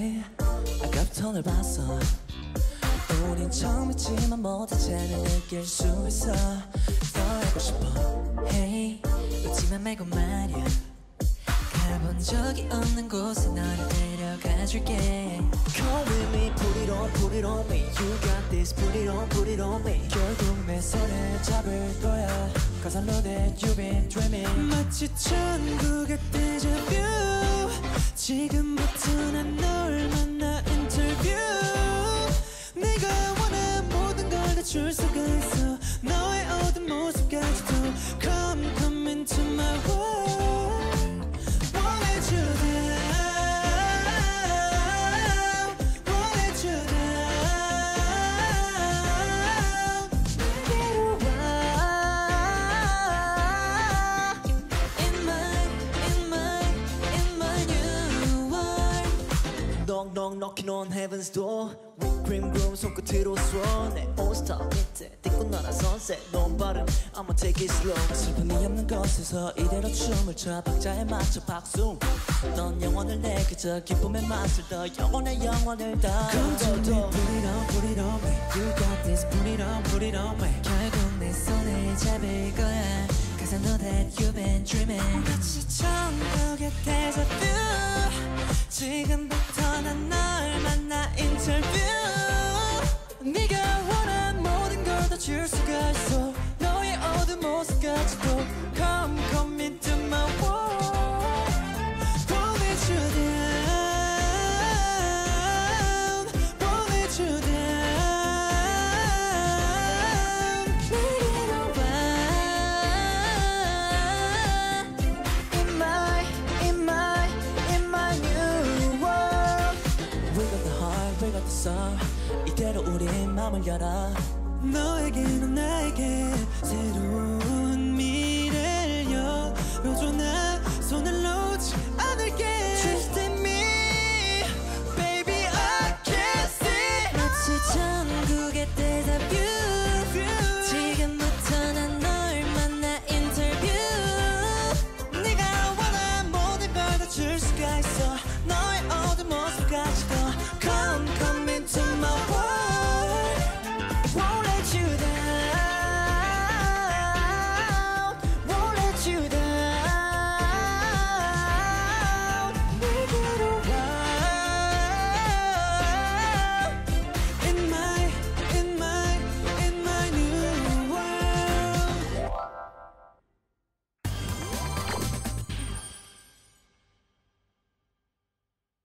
해 아까부터 널 봤어 우린 처음이지만 모두 잘 느낄 수 있어 더 알고 싶어 Hey 웃지만 말고 말야 가본 적이 없는 곳에 너를 데려가줄게 Come with me, put it on, put it on me You got this, put it on me 결국 내 손을 잡을 거야 Cause I know that you've been dreaming 마치 천국의 데자뷰 지금부터 난 널 만나 인터뷰 내가 원한 모든 걸 다 줄 수가 있어 너의 어두운 모습까지도 Come, come into my world 원해줘 Knocking on heaven's door Whipped cream 손끝으로 쏘 내 온스타 밑에 띠고 나란 sunset 넌 발음 I'ma take it slow 슬픔이 없는 곳에서 이대로 춤을 춰 박자에 맞춰 박수 넌 영원을 내 그저 기쁨의 맛을 더 영원의 영원을 더 Come to me put it on me You got this put it on me 결국 내 손을 잡을 거야 Cause I know that you've been dreaming 마치 천국의 데자뷰 지금부터 난 널 만나 인터뷰 네가 원한 모든 걸 다 줄 수가 있어 너의 어두운 모습까지도 Come, come into my world Won't let you down Won't let you down 내게로 와 In my new world We got the heart, we got the soul 이대로 우리 맘을 열어 너에게 넌 나에게 새로운